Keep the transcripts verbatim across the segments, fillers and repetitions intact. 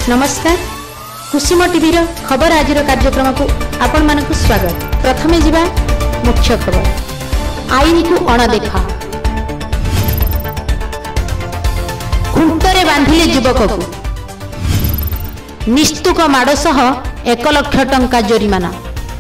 नमस्कार कुसुम टीवी खबर आजिर कार्यक्रम को आपण मानक स्वागत। प्रथमे जिबा मुख्य खबर। आईन को अणदेखा खुंटरे बांधिले युवक को निस्तुक माड़ सह एक लक्ष टंका जोरिमाना।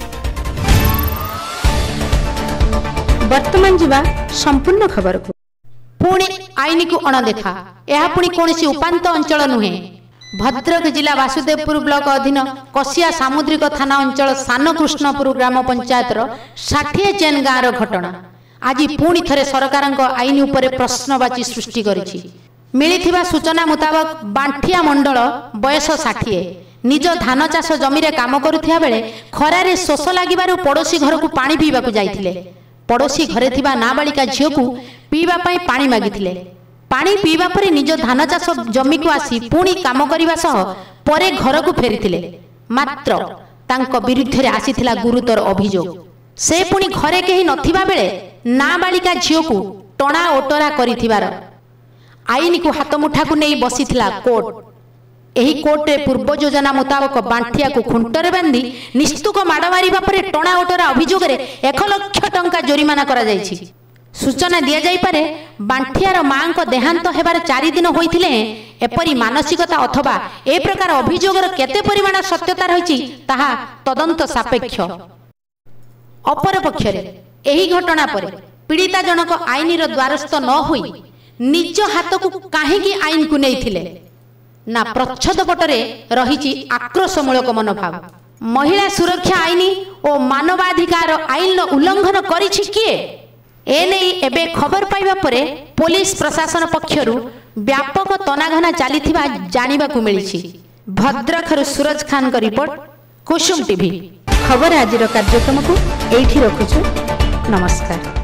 वर्तमान जिबा संपूर्ण खबर को। पुणी आईन को अणदेखा यह पुणी कौन उपांत अंचल नुहे। भद्रक जिला वासुदेवपुर ब्लॉक अधीन कसिया सामुद्रिक थाना अंचल सान कृष्णपुर ग्राम पंचायत षाठिए चेन गाँव घटना आज पुणी थे सरकार आईन उपर प्रश्नवाची सृष्टि करिछि। मिलिथिबा सूचना मुताबक बांठिया मंडल बयस षाठिए निज धान चाष जमी रे काम करुथिया बेले खरारे शोष लागिबारु पड़ोशी घर को पानी पीबा को जाइथिले। पड़ोशी घरे थिबा नाबालिका झियो को पीबा पई पानी मागिथिले। पानी पीवा पर निज धान चाष जमी को आसी पुणी काम करने सह परे घर को फेरी मात्र तांको विरुद्ध रे आसीथिला गुरुतर अभियोग। से पुणी घरे कहीं नथिबा बेले नाबालिका झियो को टणा ओटरा करिथिबार आईन को हाथ मुठा को नहीं बसीथिला कोर्ट। एही कोर्ट रे पूर्व योजना मुताबक बांठिया को खुंटरे बांधी निस्तुक माड़ मारिबा परे टणा ओटरा अभियोग रे एक लक्ष टंका जोरिमाना करा जायछि। सूचना दिया जाई पारे बांठियार मां को देहांत हेबार चारि दिन होइथिले एपरि मानसिकता अथवा ए प्रकार अभियोगर केते परिमाण सत्यता रहिछि ताहा तदंत सापेक्ष। अपर पक्षरे एही घटना पर पीड़िता जनक आईन रो द्वारस्थ न होई निज हाथ को काहेकि आईन को नैथिले ना प्रच्छद पटरे रहिछि आक्रोशमूलक मनोभाव। महिला सुरक्षा आईन और मानवाधिकार आईन उल्लंघन करिछि किए एने एबे खबर पाइबा परे पुलिस प्रशासन पक्षरु व्यापक तनाघना चलीथिबा जानिबा को मिलिछि। भद्रकरु सूरज खान का रिपोर्ट कुसुम टीवी। खबर आजिर कार्यक्रम को एठी रखुछु। नमस्कार।